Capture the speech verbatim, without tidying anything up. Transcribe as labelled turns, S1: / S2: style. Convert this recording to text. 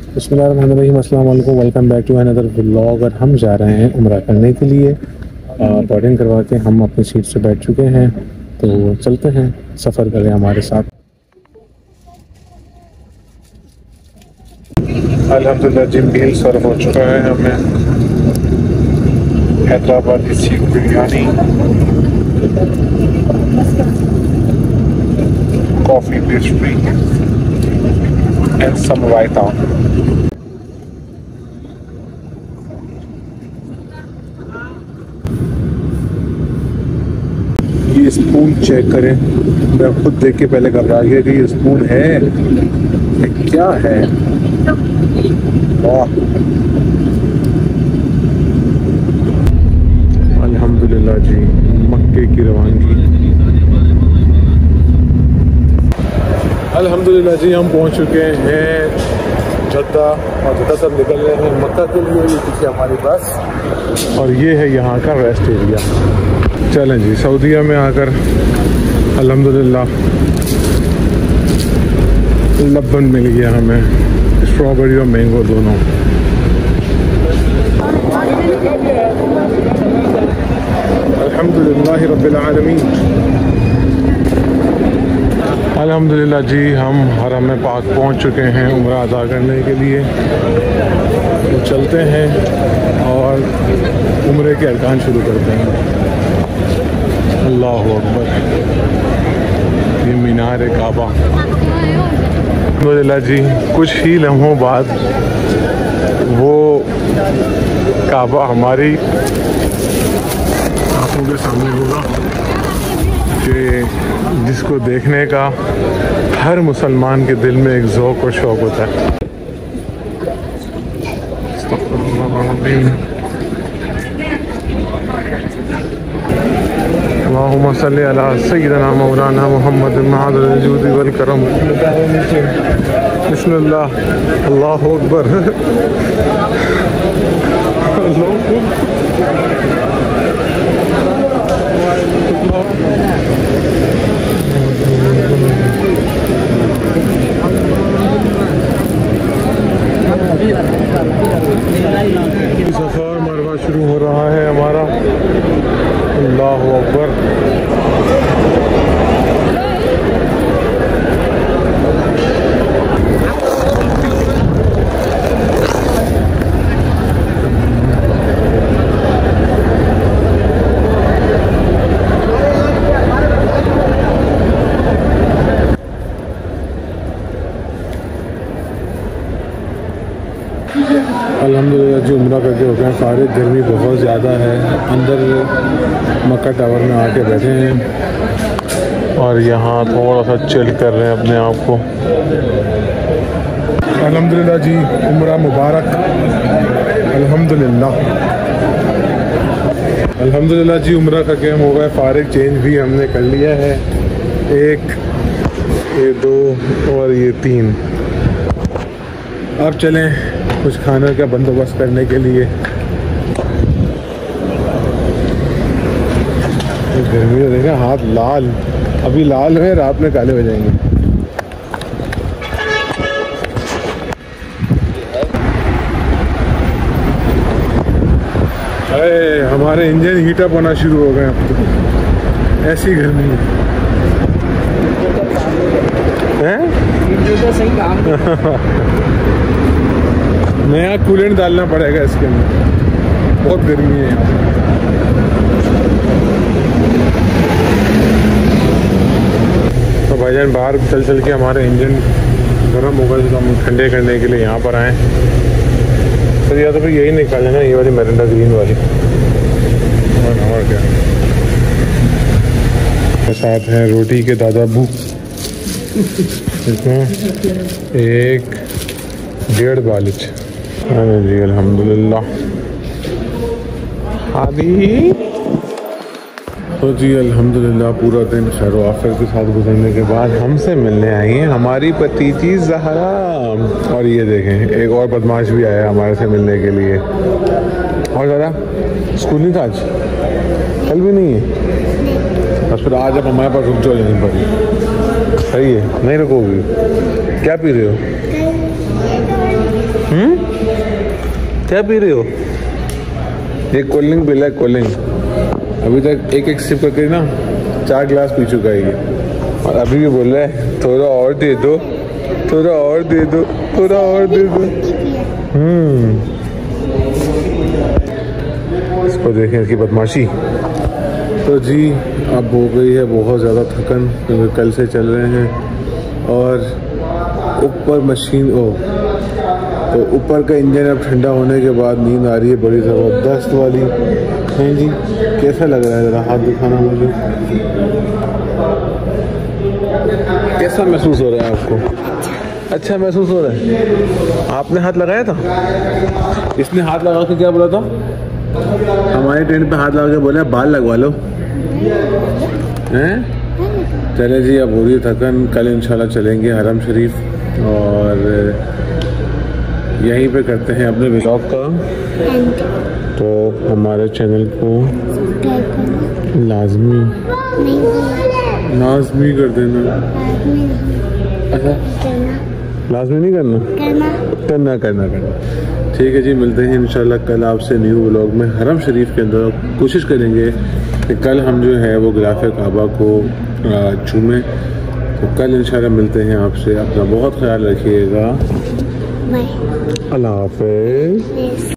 S1: बिस्मिल्लाहिर्रहमानिर्रहीम, अस्सलाम वालेकुम, welcome back to another vlog. और हम जा रहे हैं उम्रा करने के लिए। बोर्डिंग करवा के हम अपनी सीट से बैठ चुके हैं, तो चलते हैं, सफ़र करें हमारे साथ। अल्हम्दुलिल्लाह जी, मील सर्व हो चुका है हमें। हैदराबाद की सीख biryani, coffee pastry and some raita. ये स्पून चेक करें, मैं खुद देख के पहले घबरा गया कि ये स्पून है, ये क्या है। वाह, अल्हम्दुलिल्लाह जी, मक्के की रवानगी। अल्हम्दुलिल्लाह जी, हम पहुंच चुके हैं जद्दा और जद्दा से निकल रहे हैं मक्का के लिए। ये पीछे हमारी बस और ये है यहाँ का रेस्ट एरिया। चलें जी, सऊदीया में आकर अल्हम्दुलिल्लाह लब्बन मिल गया हमें, स्ट्रॉबेरी और मैंगो दोनों। अल्हम्दुलिल्लाह रब्बिल आलमीन। अल्हम्दुलिल्लाह जी, हम हरम पाक पहुंच चुके हैं उम्रा अदा करने के लिए। तो चलते हैं और उम्रे के अरकान शुरू करते हैं। अल्लाहु अकबर, ये मीनार काबा। अल्हम्दुलिल्लाह जी, कुछ ही लम्हों बाद वो काबा हमारी आंखों के सामने होगा कि जिसको देखने का हर मुसलमान के दिल में एक ज़ौक़ और शौक़ होता है। अल्लाहुम्मा सल्ली अला सय्यिदना मौलाना मुहम्मद मअल जूदी वल करम। बिस्मिल्लाह, अल्लाहु अकबर। सफ़र मरवा शुरू हो रहा है हमारा। अल्लाहु अकबर। अल्हम्दुलिल्लाह जी, उम्रा करके हो गए सारे। गर्मी बहुत ज़्यादा है, अंदर मक्का टावर में आके बैठे हैं और यहाँ थोड़ा सा चिल कर रहे हैं अपने आप को। अल्हम्दुलिल्लाह जी, उम्रा मुबारक। अल्हम्दुलिल्लाह अल्हम्दुलिल्लाह जी, उम्रा करके हम हो गए फारिग। चेंज भी हमने कर लिया है, एक, ये दो और ये तीन। अब चलें कुछ खाने का बंदोबस्त करने के लिए। गर्मी में देखा हाथ लाल, अभी लाल है, रात में काले हो जाएंगे। अरे हमारे इंजन हीटअप होना शुरू हो गए अब तो, ऐसी गर्मी है। सही काम नया कूलेंट डालना पड़ेगा इसके अंदर, बहुत गर्मी है यहाँ। तो भाईजान बाहर चल चल के हमारे इंजन गर्म हो गए, तो हम ठंडे करने के लिए यहाँ पर आए। सर या तो फिर यही निकाल लेना, ये वाली मिरिंडा ग्रीन वाली। और और क्या साथ है रोटी के दादा बू, इसमें एक डेढ़ बालिच। अरे जी अल्हम्दुलिल्लाह। आदि तो जी अल्हम्दुलिल्लाह, पूरा दिन खैर व आफियत के साथ गुजरने के बाद हमसे मिलने आई हैं हमारी भतीजी ज़हरा। और ये देखें, एक और बदमाश भी आया हमारे से मिलने के लिए। और ज़रा स्कूल नहीं था आज, कल भी नहीं है, बस फिर आज अब हमारे पास रुक जाओ यहीं पर। सही है, नहीं रुकोगी? क्या पी रहे हो? हम्म क्या पी रहे हो? एक कोल्ड ड्रिंक पी है, कोल्ड ड्रिंक। अभी तक एक एक सिप करके ना चार गिलास पी चुका है ये, और अभी भी बोल रहा है थोड़ा और दे दो, थोड़ा और दे दो, थोड़ा और दे दो। हम्म इसको देखें इसकी बदमाशी। तो जी अब हो गई है बहुत ज़्यादा थकन, क्योंकि कल से चल रहे हैं। और ऊपर मशीन ओ तो ऊपर का इंजन अब ठंडा होने के बाद नींद आ रही है बड़ी ज़बरदस्त वाली। हैं जी, कैसा लग रहा है? ज़रा हाथ दिखाना मुझे, कैसा महसूस हो रहा है आपको? अच्छा महसूस हो रहा है। आपने हाथ लगाया था? इसने हाथ लगा के क्या बोला था? हमारे टेंट पे हाथ लगा के बोला बाल लगवा लो। हैं? चले जी, अब हो रही थकन। कल इंशाल्लाह चलेंगे हरम शरीफ, और यहीं पे करते हैं अपने व्लॉग का। तो हमारे चैनल को लाजमी लाजमी कर देना। अच्छा, लाजमी नहीं करना, करना करना करना ठीक है जी। मिलते हैं इंशाल्लाह कल आपसे न्यू व्लॉग में हरम शरीफ के अंदर। कोशिश करेंगे कि कल हम जो है वो गिलाफ काबा को चूमें। तो कल इंशाल्लाह मिलते हैं आपसे। अपना बहुत ख्याल रखिएगा। अल्लाह हाफ़िज़।